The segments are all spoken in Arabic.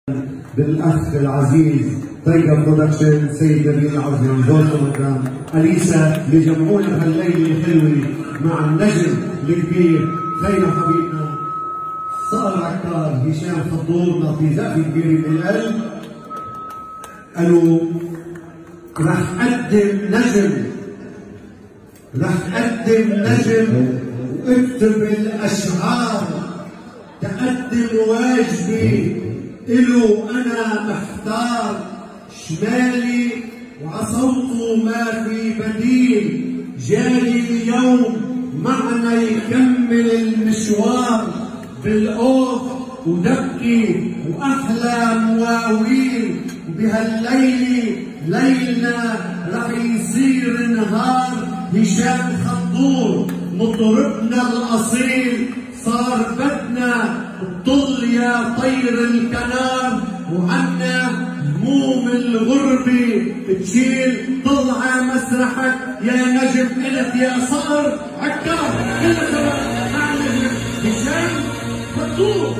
بالاخ العزيز طيب برودكشن، سيد نبيل العظيم، زوجته مكرم، اليسا اللي جمعوا لنا هالليله الحلوه مع النجم الكبير خير حبيبنا صقر عكار هشام فضول في زقفه كبيره من القلب. قالوا رح قدم نجم واكتب الاشعار، تقدم واجبي إلو أنا محتار، شمالي وعصوته ما في بديل، جاي اليوم معنا يكمل المشوار، بالأوف ودبكي وأحلى مواويل، وبهالليلة ليلنا رح يصير نهار. هشام خضور مطربنا الأصيل، صار بدنا طل يا طير الكنار، وعنا هموم الغربة تشيل، طلع مسرحك يا نجم إلك يا صقر عكار. كل شباب مع نجم هشام خضور.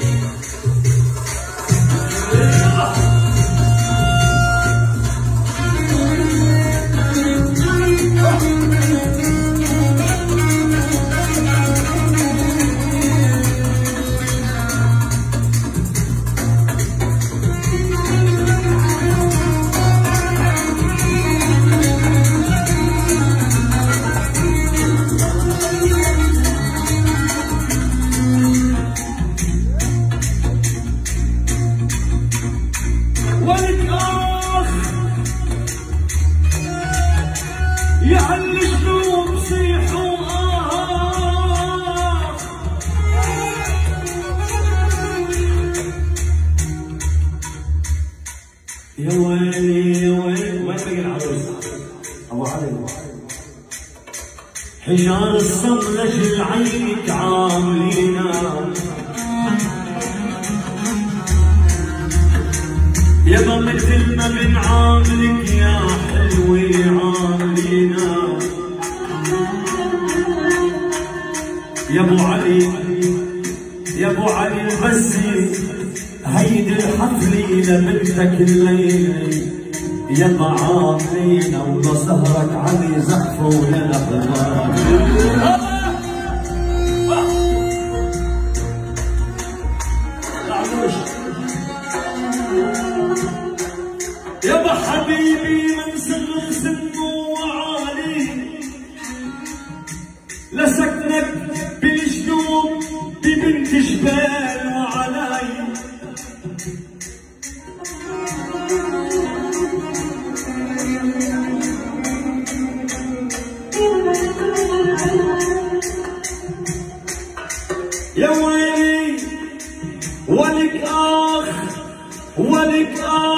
يا ويلي وين بقي العروس؟ ابو علي حجار الصملة العينك عاملينا، يابا مثل ما بنعاملك يا حلوة عاملينا. يا ابو علي البسي هيدي الحفلة لبنتك الليلة، يابا عاملينا ولسهرك علي زحفة ويا الأحباب. يابا حبيبي من صغر سنه وعالي، لسكنك بالجنوب ببنت جبال وعلاي. يا ويلي ولك آخ ولك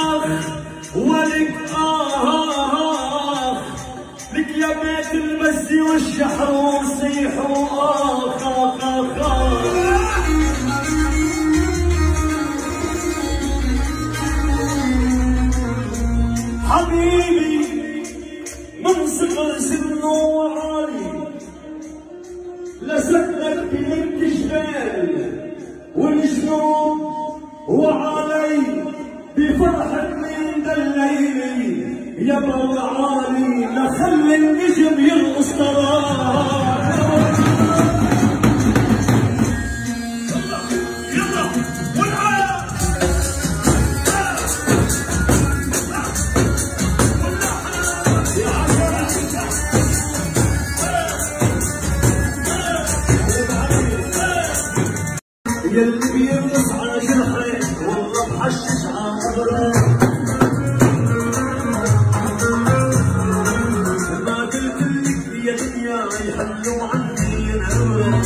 آخ لك يا بيت المسي والشحر وصيحوا آخ آخ آخ. حبيبي من صغر سنه وعالي، لسكنك ببنت جبال والجنوب وعلي، بفرحة من ذا الليل يابا وعالي، لخلي النجم يرقص طرار. يلي بيرقص على جرحي والله محشش على قبره، ما قلت لك يا دنيا يحلوا عني نهره،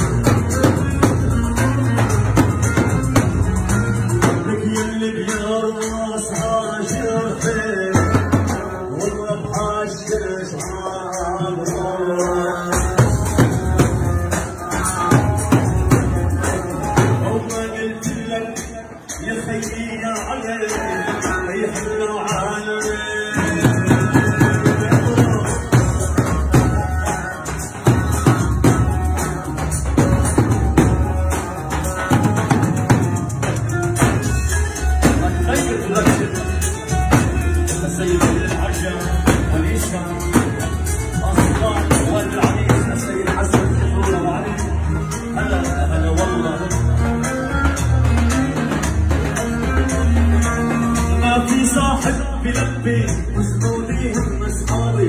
لك يلي بيرقص على جرحي والله محشش على قبره. يا خيي يا علي يحلوا علي.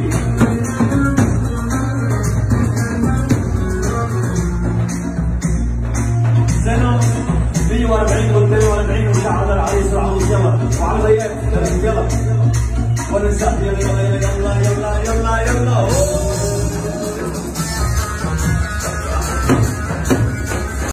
سنة 140 و 42 وشعر العريس العروس يلا وعلى الغياب يلا وننسى يلا يلا يلا يلا يلا يلا